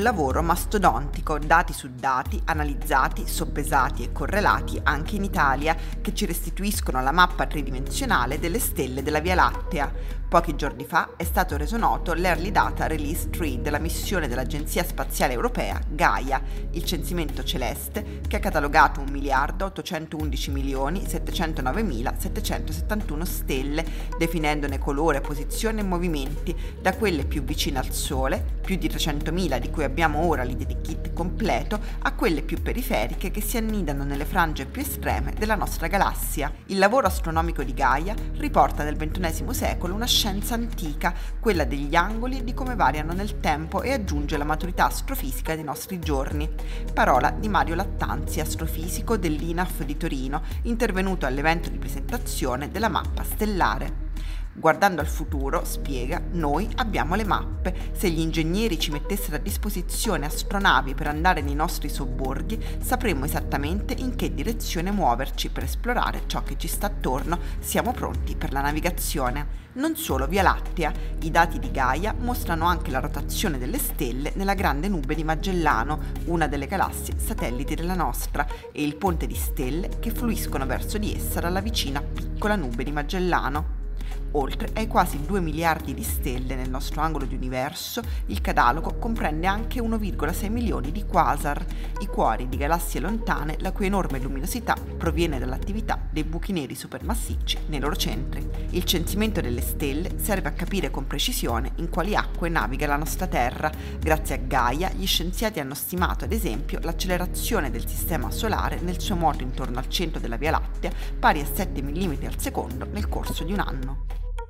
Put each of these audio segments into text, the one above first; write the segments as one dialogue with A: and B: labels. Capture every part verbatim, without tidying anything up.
A: lavoro mastodontico, dati su dati, analizzati, soppesati e correlati anche in Italia, che ci restituiscono la mappa tridimensionale delle stelle della Via Lattea. Pochi giorni fa è stato reso noto l'Early Data Release tre della missione dell'Agenzia Spaziale Europea Gaia, il censimento celeste che ha catalogato un miliardo ottocentoundici milioni settecentonovemilasettecentosettantuno stelle, definendone colore, posizione e movimenti, da quelle più vicine al Sole, più di trecentomila di cui abbiamo ora l'identikit completo, a quelle più periferiche che si annidano nelle frange più estreme della nostra galassia. Il lavoro astronomico di Gaia riporta nel ventunesimo secolo una scienza antica, quella degli angoli e di come variano nel tempo, e aggiunge la maturità astrofisica dei nostri giorni. Parola di Mario Lattanzi, astrofisico dell'I N A F di Torino, intervenuto all'evento di presentazione della mappa stellare. Guardando al futuro, spiega, noi abbiamo le mappe. Se gli ingegneri ci mettessero a disposizione astronavi per andare nei nostri sobborghi, sapremmo esattamente in che direzione muoverci per esplorare ciò che ci sta attorno. Siamo pronti per la navigazione. Non solo Via Lattea, i dati di Gaia mostrano anche la rotazione delle stelle nella grande nube di Magellano, una delle galassie satelliti della nostra, e il ponte di stelle che fluiscono verso di essa dalla vicina piccola nube di Magellano. Oltre ai quasi due miliardi di stelle nel nostro angolo di universo, il catalogo comprende anche uno virgola sei milioni di quasar, i cuori di galassie lontane la cui enorme luminosità proviene dall'attività dei buchi neri supermassicci nei loro centri. Il censimento delle stelle serve a capire con precisione in quali acque naviga la nostra Terra. Grazie a Gaia, gli scienziati hanno stimato, ad esempio, l'accelerazione del sistema solare nel suo moto intorno al centro della Via Lattea, pari a sette millimetri al secondo nel corso di un anno.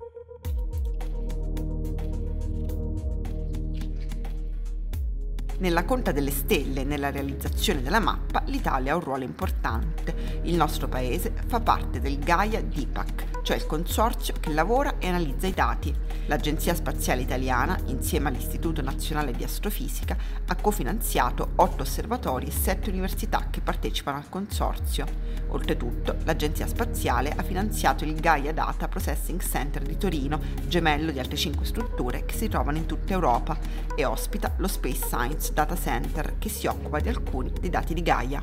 A: Nella conta delle stelle e nella realizzazione della mappa, l'Italia ha un ruolo importante. Il nostro paese fa parte del Gaia DIPAC, cioè il consorzio che lavora e analizza i dati. L'Agenzia Spaziale Italiana, insieme all'Istituto Nazionale di Astrofisica, ha cofinanziato otto osservatori e sette università che partecipano al consorzio. Oltretutto, l'Agenzia Spaziale ha finanziato il Gaia Data Processing Center di Torino, gemello di altre cinque strutture che si trovano in tutta Europa, e ospita lo Space Science Data Center, che si occupa di alcuni dei dati di Gaia.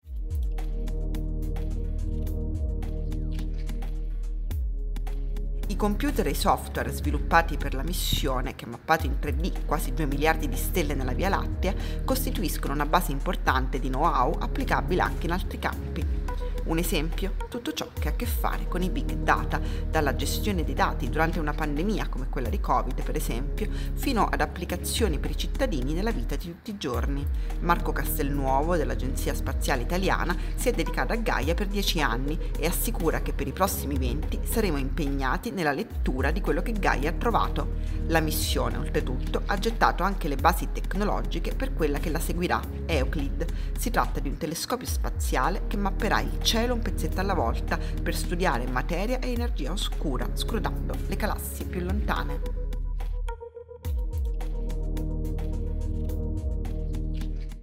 A: I computer e i software sviluppati per la missione, che ha mappato in tre D quasi due miliardi di stelle nella Via Lattea, costituiscono una base importante di know-how applicabile anche in altri campi. Un esempio? Tutto ciò che ha a che fare con i big data, dalla gestione dei dati durante una pandemia come quella di Covid, per esempio, fino ad applicazioni per i cittadini nella vita di tutti i giorni. Marco Castelnuovo, dell'Agenzia Spaziale Italiana, si è dedicato a Gaia per dieci anni e assicura che per i prossimi venti saremo impegnati nella lettura di quello che Gaia ha trovato. La missione, oltretutto, ha gettato anche le basi tecnologiche per quella che la seguirà, Euclid. Si tratta di un telescopio spaziale che mapperà il cielo un pezzetto alla volta per studiare materia e energia oscura, scrutando le galassie più lontane.